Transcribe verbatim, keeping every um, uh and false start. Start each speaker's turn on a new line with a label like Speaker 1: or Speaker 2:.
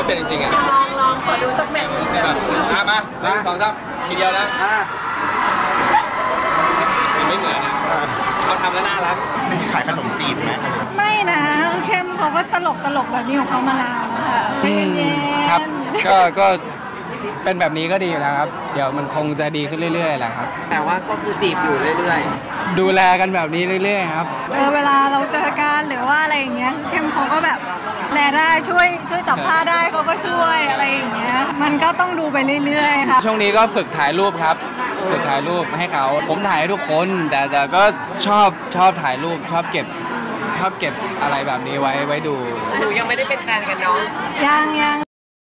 Speaker 1: เป็นจริงๆอ่ะ
Speaker 2: ลองลองขอดูสักแมตช์นึงแบบ
Speaker 1: มามาหนึ่งสองสามทีเดียวนะมันไม่เหมือนนะเขาทำแล้วน่ารัก
Speaker 3: มีขายขนมจีบไหม
Speaker 4: ไม่นะเข้มเขาก็ตลกตลกแบบนี้ของเขามานานแล้วค่ะไม่เย็นๆ
Speaker 5: ครับก็ก็เป็นแบบนี้ก็ดีอยู่แล้วครับเดี๋ยวมันคงจะดีขึ้นเรื่อยๆแหละครับ
Speaker 6: แต่ว่าก็คือจีบอยู่เรื่อย
Speaker 5: ๆดูแลกันแบบนี้เรื่อยๆครับ
Speaker 4: เออเวลาเราเจอกันหรือว่าอะไรอย่างเงี้ยเข้มเขาก็แบบแลได้ช่วยช่วยจับผ้าได้เขาก็ช่วยอะไรอย่างเงี้ยมันก็ต้องดูไปเรื่อยๆค่ะ
Speaker 5: ช่วงนี้ก็ฝึกถ่ายรูปครับฝึกถ่ายรูปให้เขาผมถ่ายให้ทุกคนแต่แต่ก็ชอบชอบถ่ายรูปชอบเก็บชอบเก็บอะไรแบบนี้ไว้ไว้ดู
Speaker 6: หนูยังไม่ได้เป็นแฟนกันเนาะ
Speaker 4: ยังยัง